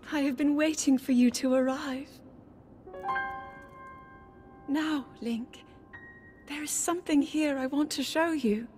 I have been waiting for you to arrive. Now, Link, there is something here I want to show you.